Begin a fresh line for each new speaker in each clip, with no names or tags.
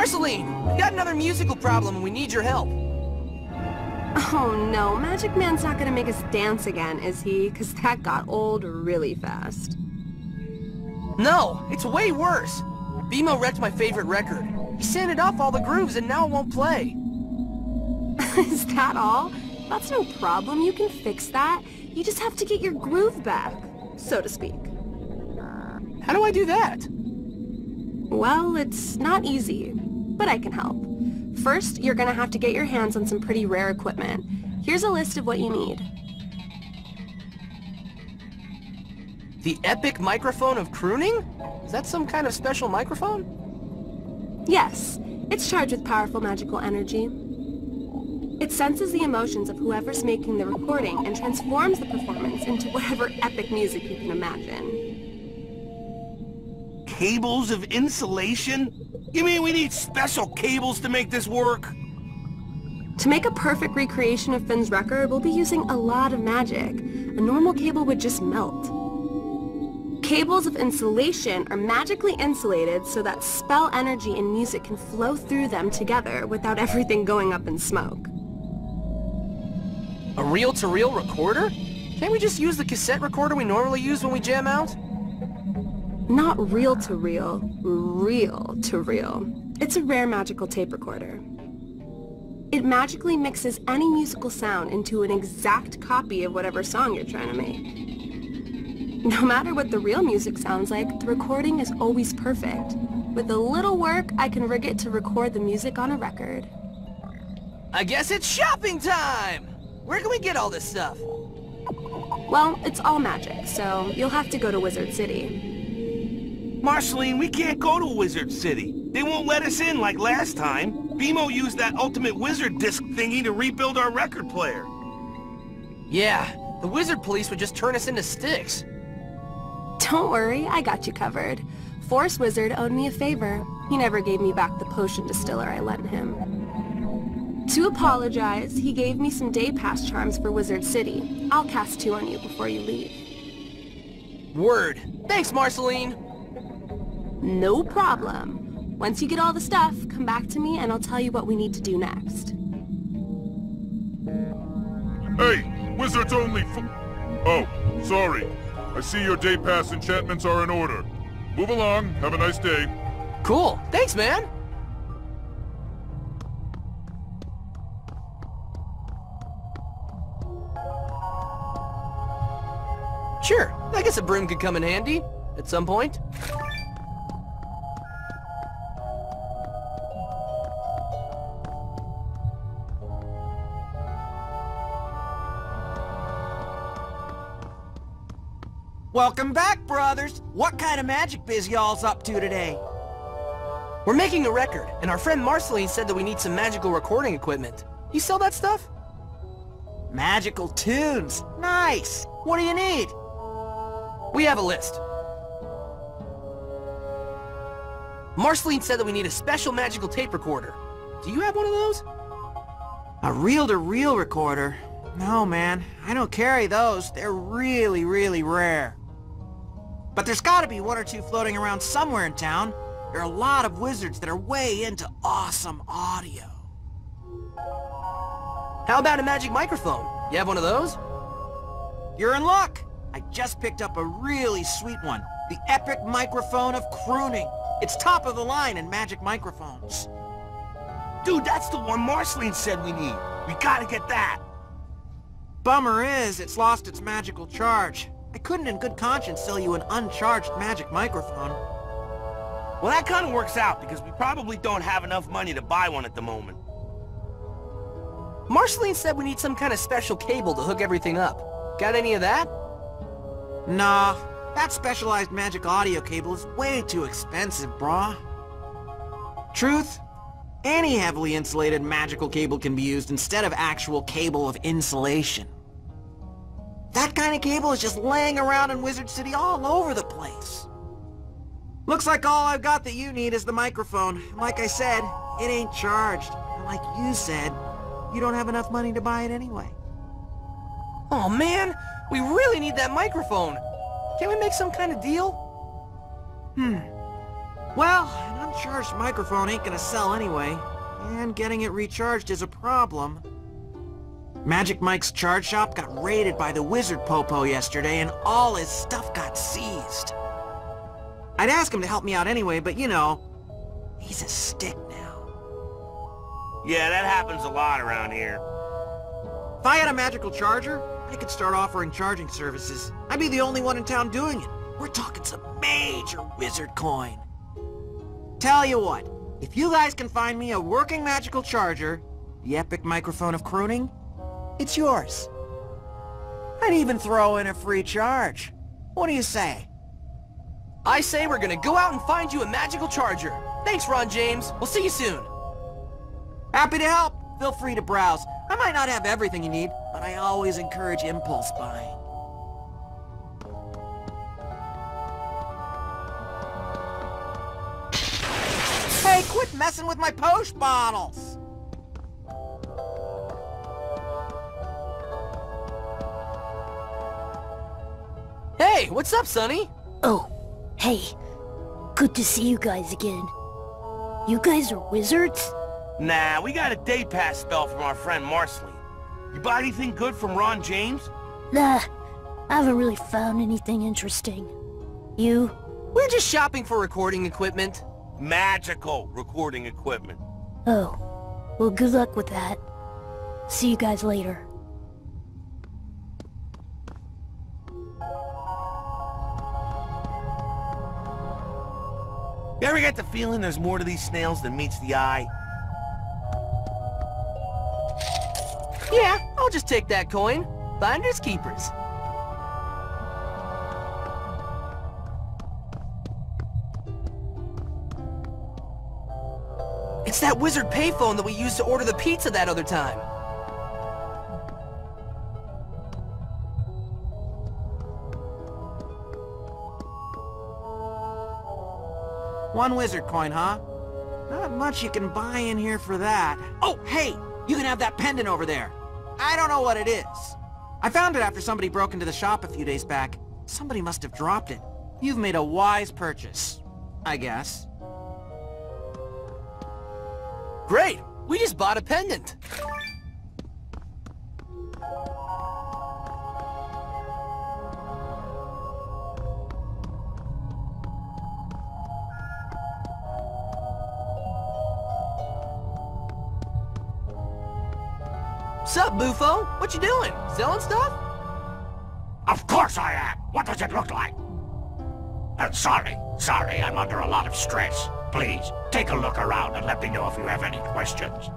Marceline, we got another musical problem and we need your help.
Oh no, Magic Man's not gonna make us dance again, is he? 'Cause that got old really fast.
No, it's way worse. BMO wrecked my favorite record. He sanded off all the grooves and now it won't play.
Is that all? That's no problem, you can fix that. You just have to get your groove back, so to speak.
How do I do that?
Well, it's not easy, but I can help. First, you're gonna have to get your hands on some pretty rare equipment. Here's a list of what you need.
The epic microphone of crooning? Is that some kind of special microphone?
Yes, it's charged with powerful magical energy. It senses the emotions of whoever's making the recording and transforms the performance into whatever epic music you can imagine.
Cables of insulation? You mean we need special cables to make this work?
To make a perfect recreation of Finn's record, we'll be using a lot of magic. A normal cable would just melt. Cables of insulation are magically insulated so that spell energy and music can flow through them together without everything going up in smoke.
A reel-to-reel recorder? Can't we just use the cassette recorder we normally use when we jam out?
Not reel-to-reel, reel-to-reel. It's a rare magical tape recorder. It magically mixes any musical sound into an exact copy of whatever song you're trying to make. No matter what the real music sounds like, the recording is always perfect. With a little work, I can rig it to record the music on a record.
I guess it's shopping time! Where can we get all this stuff?
Well, it's all magic, so you'll have to go to Wizard City.
Marceline, we can't go to Wizard City. They won't let us in like last time. BMO used that Ultimate Wizard disc thingy to rebuild our record player.
Yeah, the Wizard Police would just turn us into sticks.
Don't worry, I got you covered. Force Wizard owed me a favor. He never gave me back the potion distiller I lent him. To apologize, he gave me some day pass charms for Wizard City. I'll cast 2 on you before you leave.
Word. Thanks, Marceline.
No problem. Once you get all the stuff, come back to me and I'll tell you what we need to do next.
Hey, wizards only Oh, sorry. I see your day pass enchantments are in order. Move along, have a nice day.
Cool. Thanks, man. Sure, I guess a broom could come in handy at some point.
Welcome back, brothers! What kind of magic biz y'all's up to today?
We're making a record, and our friend Marceline said that we need some magical recording equipment. You sell that stuff?
Magical tunes! Nice! What do you need?
We have a list. Marceline said that we need a special magical tape recorder. Do you have one of those?
A reel-to-reel recorder? No, man. I don't carry those. They're really, really rare. But there's gotta be 1 or 2 floating around somewhere in town. There are a lot of wizards that are way into awesome audio.
How about a magic microphone? You have one of those?
You're in luck! I just picked up a really sweet one. The epic microphone of crooning. It's top of the line in magic microphones.
Dude, that's the one Marceline said we need. We gotta get that.
Bummer is, it's lost its magical charge. I couldn't in good conscience sell you an uncharged magic microphone.
Well, that kind of works out, because we probably don't have enough money to buy one at the moment.
Marceline said we need some kind of special cable to hook everything up. Got any of that?
Nah, that specialized magic audio cable is way too expensive, brah. Truth? Any heavily insulated magical cable can be used instead of actual cable of insulation. That kind of cable is just laying around in Wizard City all over the place. Looks like all I've got that you need is the microphone. Like I said, it ain't charged. And like you said, you don't have enough money to buy it anyway.
Oh man, we really need that microphone. Can't we make some kind of deal?
Well, an charged microphone ain't gonna sell anyway, and getting it recharged is a problem. Magic Mike's charge shop got raided by the Wizard Popo yesterday, and all his stuff got seized. I'd ask him to help me out anyway, but you know, he's a stick now.
Yeah, that happens a lot around here.
If I had a magical charger, I could start offering charging services. I'd be the only one in town doing it. We're talking some major wizard coin. Tell you what, if you guys can find me a working magical charger, the epic microphone of crooning, it's yours. I'd even throw in a free charge. What do you say?
I say we're gonna go out and find you a magical charger. Thanks, Ron James. We'll see you soon.
Happy to help. Feel free to browse. I might not have everything you need, but I always encourage impulse buying. Hey, quit messing with my posh bottles!
Hey, what's up, Sonny?
Oh, hey. Good to see you guys again. You guys are wizards?
Nah, we got a day pass spell from our friend Marsley. You buy anything good from Ron James?
Nah, I haven't really found anything interesting. You?
We're just shopping for recording equipment.
Magical recording equipment.
Oh, well, good luck with that. See you guys later.
You ever get the feeling there's more to these snails than meets the eye?
Yeah, I'll just take that coin. Finders keepers. It's that wizard payphone that we used to order the pizza that other time.
One wizard coin, huh? Not much you can buy in here for that. Oh, hey! You can have that pendant over there. I don't know what it is. I found it after somebody broke into the shop a few days back. Somebody must have dropped it. You've made a wise purchase, I guess.
Great! We just bought a pendant. Sup, Bufo? What you doing? Selling stuff?
Of course I am! What does it look like? Sorry, I'm under a lot of stress. Please, take a look around and let me know if you have any questions.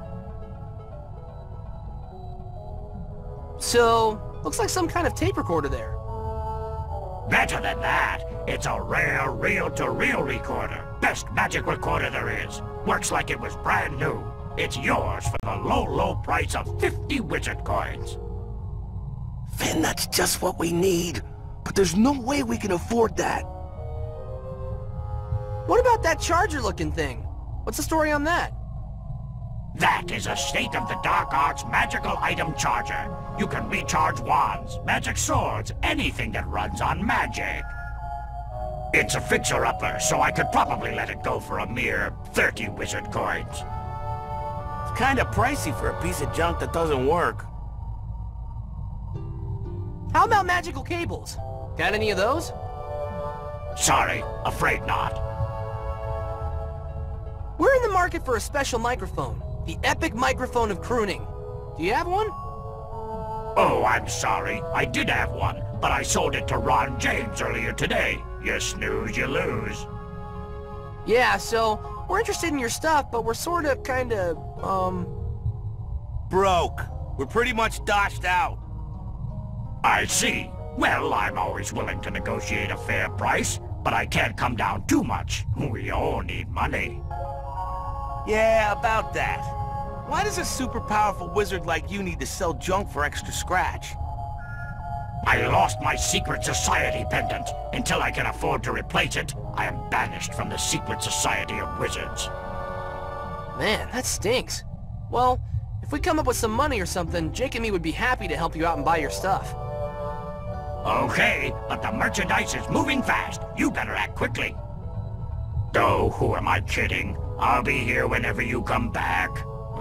So, looks like some kind of tape recorder there.
Better than that, it's a rare reel-to-reel recorder. Best magic recorder there is. Works like it was brand new. It's yours for the low price of 50 wizard coins.
Finn, that's just what we need. But there's no way we can afford that.
What about that charger-looking thing? What's the story on that?
That is a state-of-the-dark arts magical item charger. You can recharge wands, magic swords, anything that runs on magic. It's a fixer-upper, so I could probably let it go for a mere 30 wizard coins.
It's kinda pricey for a piece of junk that doesn't work.
How about magical cables? Got any of those?
Sorry, afraid not.
We're in the market for a special microphone. The epic microphone of crooning. Do you have one?
Oh, I'm sorry. I did have one, but I sold it to Ron James earlier today. You snooze, you lose.
Yeah, so, we're interested in your stuff, but we're sorta, kinda,
Broke. We're pretty much doshed out.
I see. Well, I'm always willing to negotiate a fair price, but I can't come down too much. We all need money.
Yeah, about that. Why does a super powerful wizard like you need to sell junk for extra scratch?
I lost my secret society pendant. Until I can afford to replace it, I am banished from the secret society of wizards.
Man, that stinks. Well, if we come up with some money or something, Jake and me would be happy to help you out and buy your stuff.
Okay, but the merchandise is moving fast. You better act quickly. Oh, who am I kidding? I'll be here whenever you come back.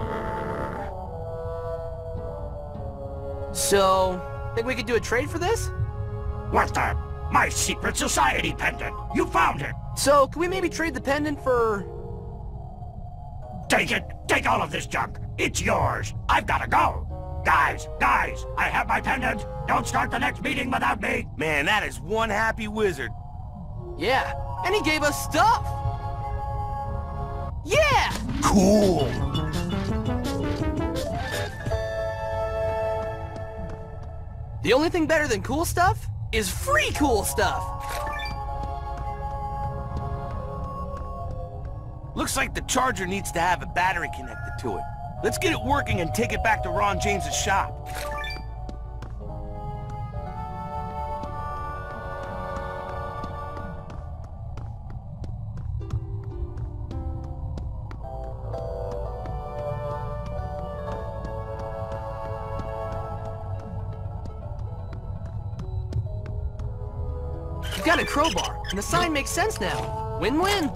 So, think we could do a trade for this?
What the? My secret society pendant! You found it!
So, can we maybe trade the pendant for...
Take it! Take all of this junk! It's yours! I've gotta go! Guys! I have my pendant! Don't start the next meeting without me!
Man, that is one happy wizard.
Yeah, and he gave us stuff! Yeah!
Cool!
The only thing better than cool stuff is free cool stuff!
Looks like the charger needs to have a battery connected to it. Let's get it working and take it back to Ron James's shop.
You've got a crowbar, and the sign makes sense now. Win-win.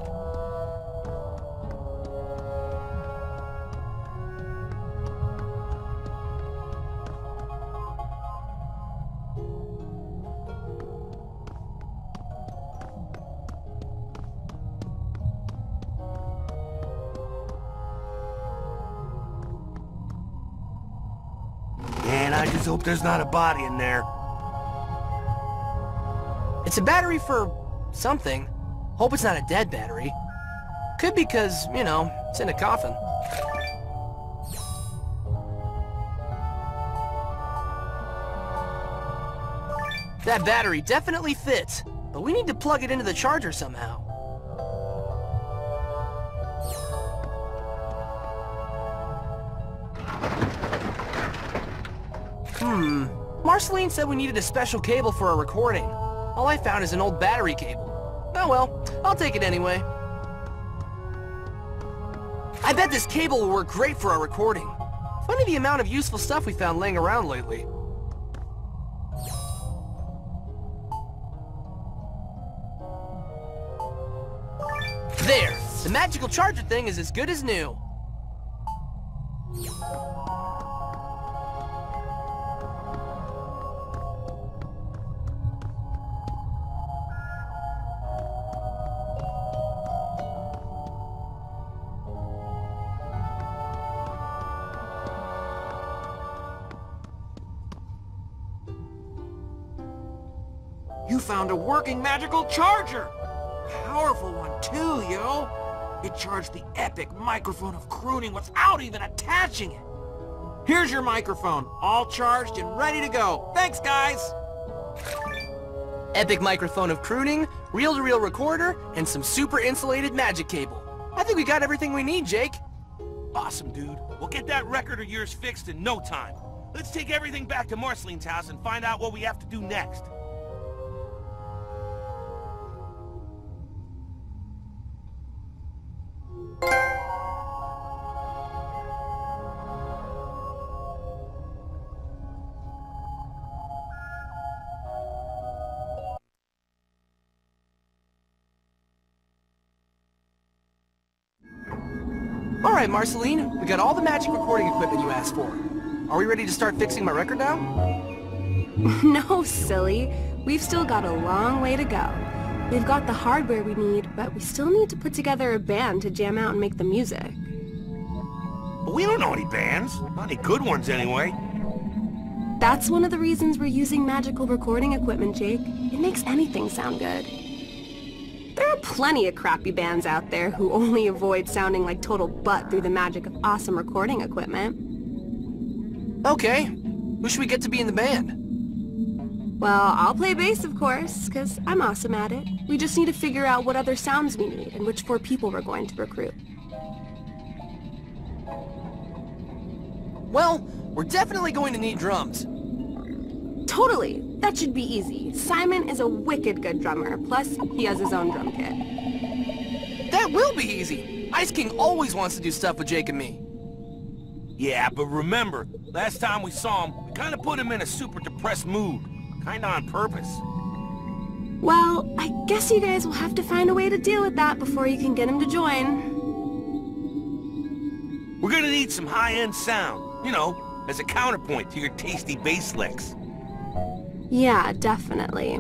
Man, I just hope there's not a body in there.
It's a battery for something. Hope it's not a dead battery. Could be because, you know, it's in a coffin. That battery definitely fits, but we need to plug it into the charger somehow. Marceline said we needed a special cable for a recording. All I found is an old battery cable. Oh well, I'll take it anyway. I bet this cable will work great for our recording. Funny the amount of useful stuff we found laying around lately. There! The magical charger thing is as good as new.
You found a working magical charger! Powerful one too, yo! It charged the epic microphone of crooning without even attaching it! Here's your microphone, all charged and ready to go. Thanks, guys!
Epic microphone of crooning, reel-to-reel recorder, and some super insulated magic cable. I think we got everything we need, Jake.
Awesome, dude. We'll get that record of yours fixed in no time. Let's take everything back to Marceline's house and find out what we have to do next.
Alright, Marceline, we got all the magic recording equipment you asked for. Are we ready to start fixing my record now?
No, silly. We've still got a long way to go. We've got the hardware we need, but we still need to put together a band to jam out and make the music.
But we don't know any bands. Not any good ones, anyway.
That's one of the reasons we're using magical recording equipment, Jake. It makes anything sound good. There are plenty of crappy bands out there who only avoid sounding like total butt through the magic of awesome recording equipment.
Okay. Who should we get to be in the band?
Well, I'll play bass, of course, because I'm awesome at it. We just need to figure out what other sounds we need and which 4 people we're going to recruit.
Well, we're definitely going to need drums.
Totally. That should be easy. Simon is a wicked good drummer, plus he has his own drum kit.
That will be easy. Ice King always wants to do stuff with Jake and me.
Yeah, but remember, last time we saw him, we kind of put him in a super depressed mood. Kinda on purpose.
Well, I guess you guys will have to find a way to deal with that before you can get him to join.
We're gonna need some high-end sound, you know, as a counterpoint to your tasty bass licks.
Yeah, definitely.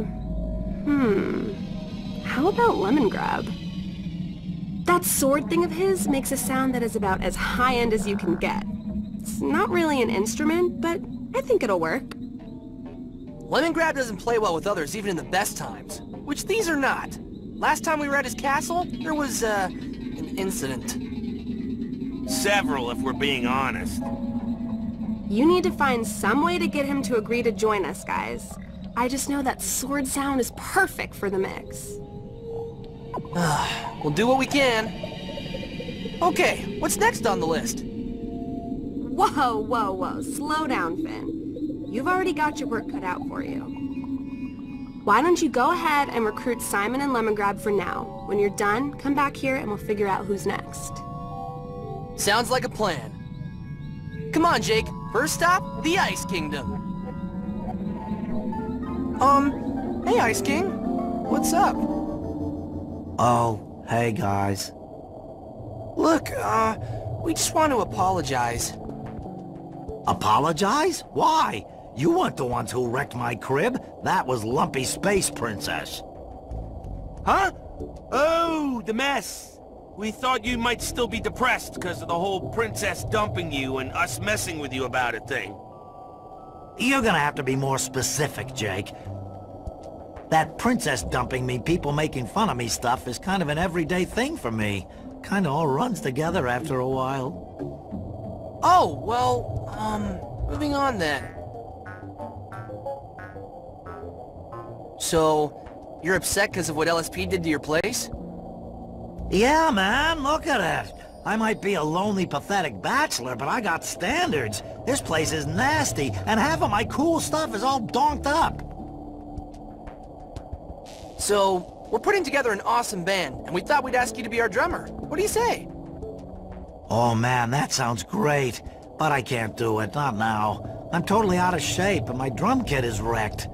How about Lemon Grab? That sword thing of his makes a sound that is about as high-end as you can get. It's not really an instrument, but I think it'll work.
Lemon Grab doesn't play well with others even in the best times, which these are not. Last time we were at his castle, there was, an incident.
Several, if we're being honest.
You need to find some way to get him to agree to join us, guys. I just know that sword sound is perfect for the mix.
We'll do what we can. Okay, what's next on the list?
Whoa, whoa, whoa. Slow down, Finn. You've already got your work cut out for you. Why don't you go ahead and recruit Simon and Lemon Grab for now. When you're done, come back here and we'll figure out who's next.
Sounds like a plan. Come on, Jake. First stop, the Ice Kingdom. Hey, Ice King. What's up?
Oh, hey guys.
Look, we just want to apologize.
Apologize? Why? You weren't the ones who wrecked my crib. That was Lumpy Space Princess.
Huh? Oh, the mess. We thought you might still be depressed because of the whole princess dumping you and us messing with you about it thing.
You're gonna have to be more specific, Jake. That princess dumping me, people making fun of me stuff is kind of an everyday thing for me. Kinda all runs together after a while.
Oh, well, moving on then. So, you're upset because of what LSP did to your place?
Yeah, man, look at it. I might be a lonely, pathetic bachelor, but I got standards. This place is nasty, and half of my cool stuff is all donked up.
So, we're putting together an awesome band, and we thought we'd ask you to be our drummer. What do you say?
Oh man, that sounds great. But I can't do it, not now. I'm totally out of shape, and my drum kit is wrecked.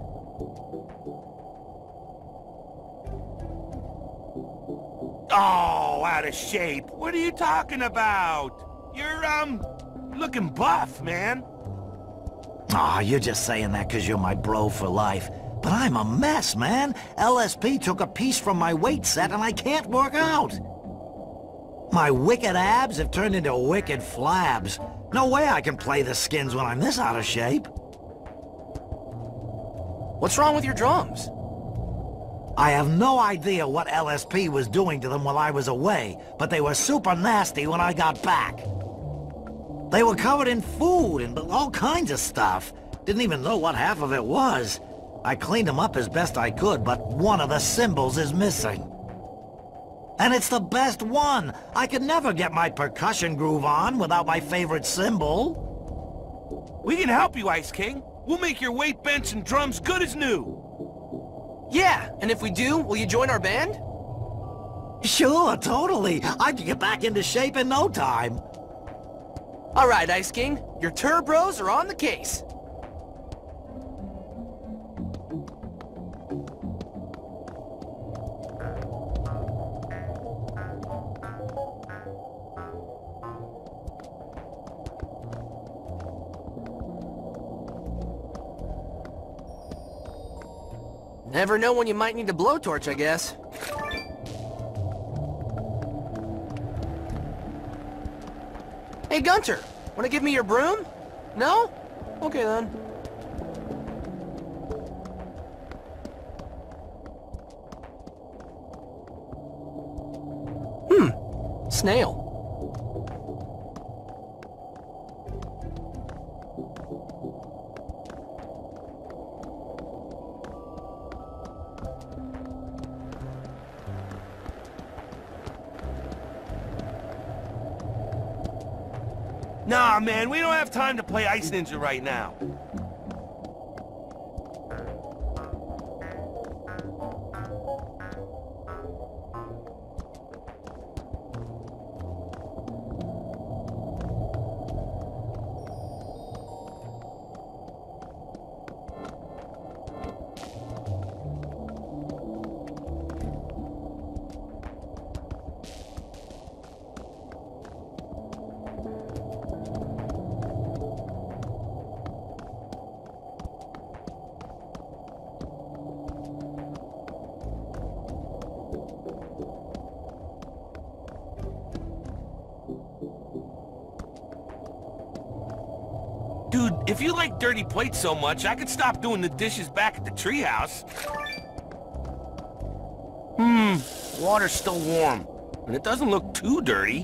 Oh, out of shape. What are you talking about? You're, looking buff, man.
Aw, you're just saying that 'cause you're my bro for life. But I'm a mess, man. LSP took a piece from my weight set and I can't work out. My wicked abs have turned into wicked flabs. No way I can play the skins when I'm this out of shape.
What's wrong with your drums?
I have no idea what LSP was doing to them while I was away, but they were super nasty when I got back. They were covered in food and all kinds of stuff. Didn't even know what half of it was. I cleaned them up as best I could, but one of the cymbals is missing. And it's the best one! I could never get my percussion groove on without my favorite cymbal.
We can help you, Ice King. We'll make your weight bench and drums good as new.
Yeah, and if we do, will you join our band?
Sure, totally. I can get back into shape in no time.
All right, Ice King. Your turbros are on the case. Never know when you might need a blowtorch, I guess. Hey, Gunter, wanna give me your broom? No? Okay, then. Snail.
Nah, man, we don't have time to play Ice Ninja right now. Dude, if you like dirty plates so much, I could stop doing the dishes back at the treehouse. Water's still warm, and it doesn't look too dirty.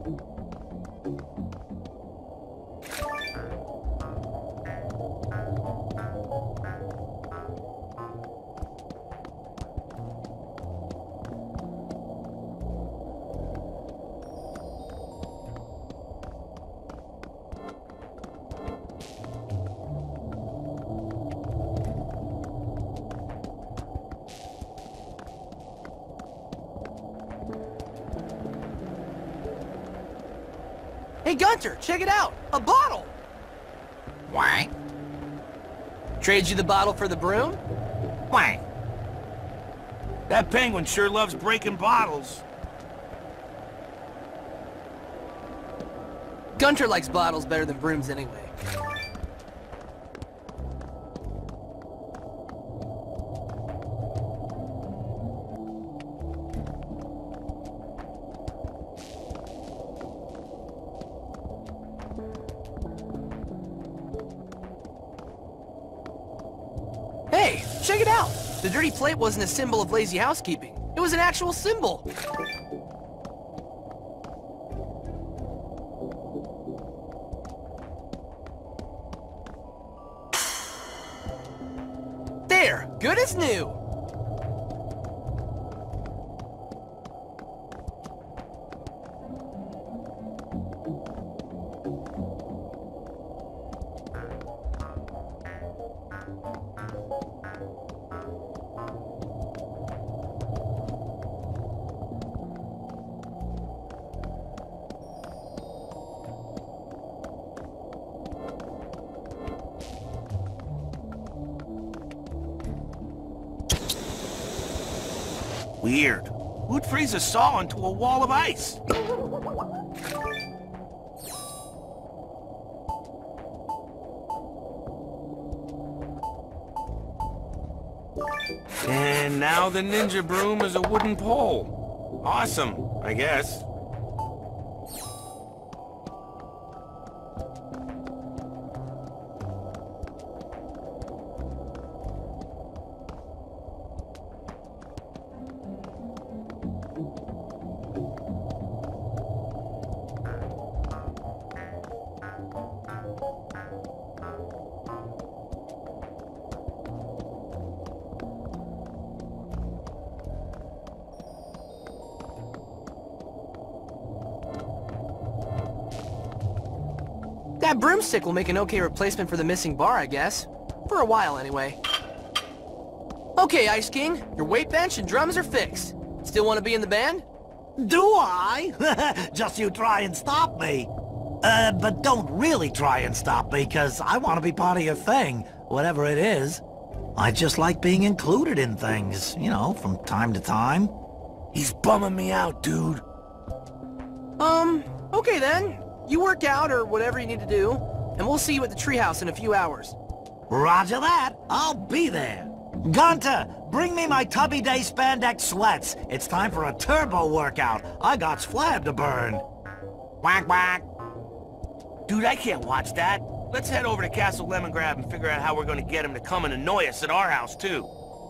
Hey, Gunter, check it out! A bottle!
Why?
Trade you the bottle for the broom?
Why?
That penguin sure loves breaking bottles.
Gunter likes bottles better than brooms anyway. Hey, check it out! The dirty plate wasn't a symbol of lazy housekeeping. It was an actual symbol! There! Good as new!
Weird. Who'd freeze a saw into a wall of ice? And now the ninja broom is a wooden pole. Awesome, I guess.
That broomstick will make an okay replacement for the missing bar, I guess. For a while, anyway. Okay, Ice King, your weight bench and drums are fixed. Still want to be in the band?
Do I? Just you try and stop me. But don't really try and stop me, because I want to be part of your thing, whatever it is. I just like being included in things, you know, from time to time.
He's bumming me out, dude.
Okay then. You work out or whatever you need to do, and we'll see you at the treehouse in a few hours.
Roger that. I'll be there. Gunter, bring me my Tubby Day spandex sweats. It's time for a turbo workout. I got flab to burn.
Whack, whack.
Dude, I can't watch that. Let's head over to Castle Lemongrab and figure out how we're gonna get him to come and annoy us at our house, too.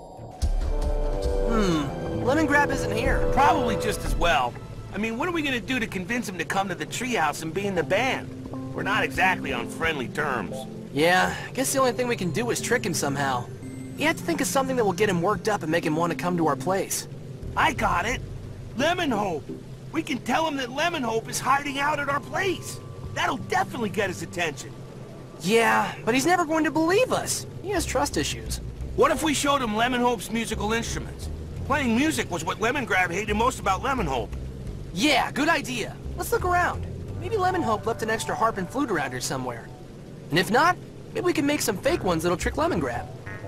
Lemongrab isn't here.
Probably just as well. I mean, what are we gonna do to convince him to come to the treehouse and be in the band? We're not exactly on friendly terms.
Yeah, I guess the only thing we can do is trick him somehow. You have to think of something that will get him worked up and make him want to come to our place.
I got it! Lemon Hope! We can tell him that Lemon Hope is hiding out at our place. That'll definitely get his attention.
Yeah, but he's never going to believe us. He has trust issues.
What if we showed him Lemon Hope's musical instruments? Playing music was what Lemongrab hated most about Lemon Hope.
Yeah, good idea. Let's look around. Maybe Lemon Hope left an extra harp and flute around here somewhere. And if not, maybe we can make some fake ones that'll trick Lemongrab.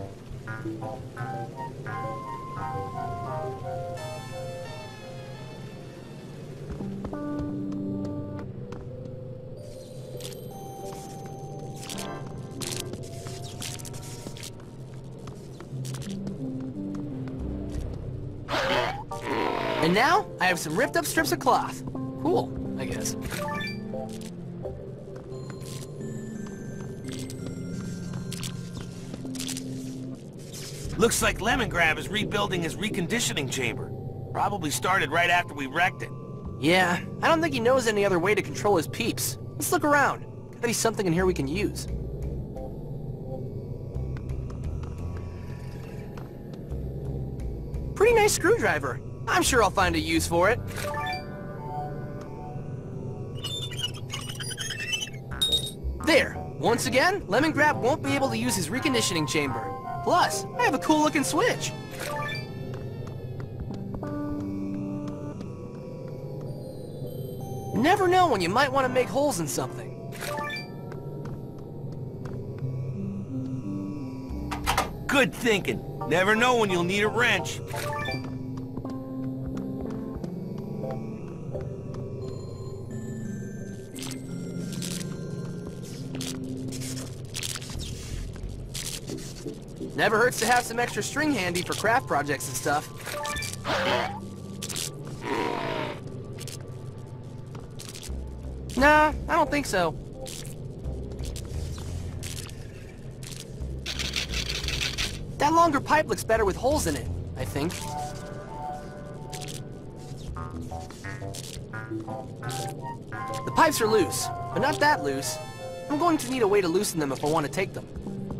And now, I have some ripped up strips of cloth. Cool, I guess.
Looks like Lemongrab is rebuilding his reconditioning chamber. Probably started right after we wrecked it.
Yeah, I don't think he knows any other way to control his peeps. Let's look around. Gotta be something in here we can use. Pretty nice screwdriver. I'm sure I'll find a use for it. There. Once again, Lemongrab won't be able to use his reconditioning chamber. Plus, I have a cool-looking switch. Never know when you might want to make holes in something.
Good thinking. Never know when you'll need a wrench.
Never hurts to have some extra string handy for craft projects and stuff. Nah, I don't think so. That longer pipe looks better with holes in it, I think. The pipes are loose, but not that loose. I'm going to need a way to loosen them if I want to take them.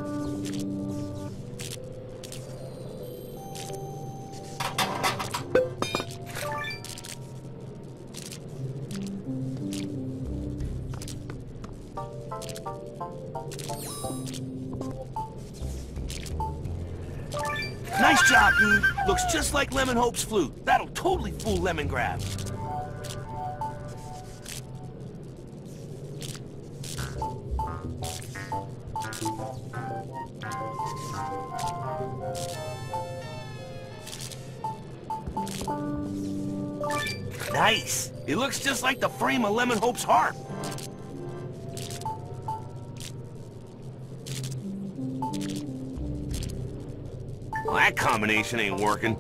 Nice job, dude. Looks just like Lemon Hope's flute. That'll totally fool Lemongrab. Nice. It looks just like the frame of Lemon Hope's harp. Well, that combination ain't working.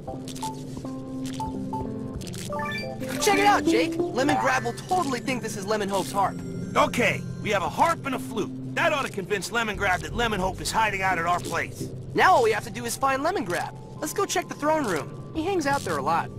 Check it out, Jake. Lemongrab will totally think this is Lemon Hope's harp.
Okay, we have a harp and a flute. That ought to convince Lemongrab that Lemon Hope is hiding out at our place.
Now all we have to do is find Lemongrab. Let's go check the throne room. He hangs out there a lot.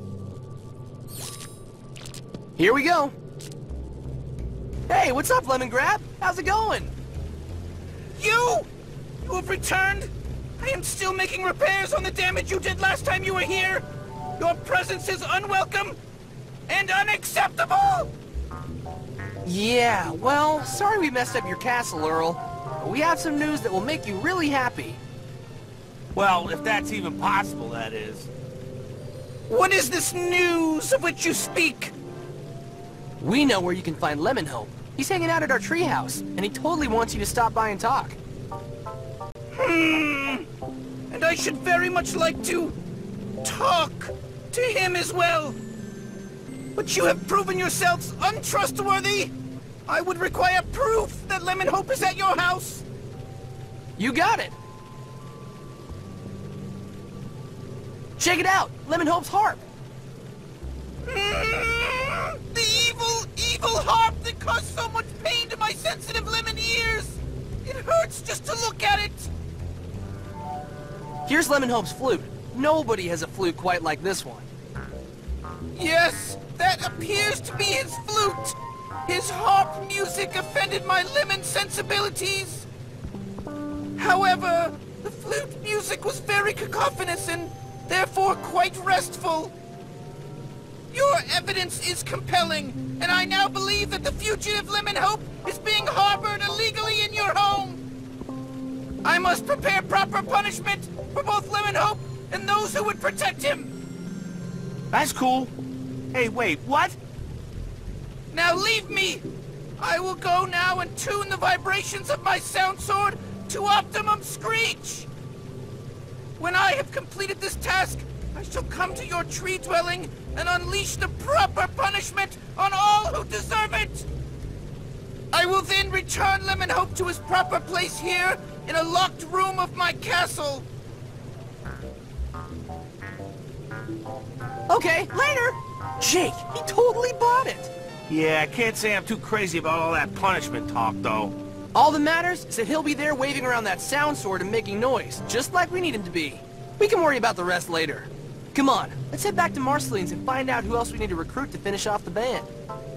Here we go. Hey, what's up, Lemongrab? How's it going?
You have returned? I am still making repairs on the damage you did last time you were here. Your presence is unwelcome and unacceptable.
Yeah, well, sorry we messed up your castle, Earl. But we have some news that will make you really happy.
Well, if that's even possible, that is. What is this news of which you speak?
We know where you can find Lemon Hope. He's hanging out at our treehouse, and he totally wants you to stop by and talk.
And I should very much like to talk to him as well. But you have proven yourselves untrustworthy. I would require proof that Lemon Hope is at your house.
You got it. Check it out, Lemon Hope's harp.
The evil harp that caused so much pain to my sensitive lemon ears. It hurts just to look at it.
Here's Lemon Hope's flute. Nobody has a flute quite like this one.
Yes, that appears to be his flute. His harp music offended my lemon sensibilities. However, the flute music was very cacophonous and therefore quite restful. Your evidence is compelling, and I now believe that the fugitive Lemon Hope is being harbored illegally in your home. I must prepare proper punishment for both Lemon Hope and those who would protect him. That's cool. Hey, wait, what? Now leave me. I will go now and tune the vibrations of my sound sword to optimum screech. When I have completed this task, I shall come to your tree dwelling and unleash the proper punishment on all who deserve it. I will then return Lemon Hope to his proper place here in a locked room of my castle.
Okay, later. Jake, he totally bought it.
Yeah, I can't say I'm too crazy about all that punishment talk, though.
All that matters is that he'll be there waving around that sound sword and making noise, just like we need him to be. We can worry about the rest later. Come on, let's head back to Marceline's and find out who else we need to recruit to finish off the band.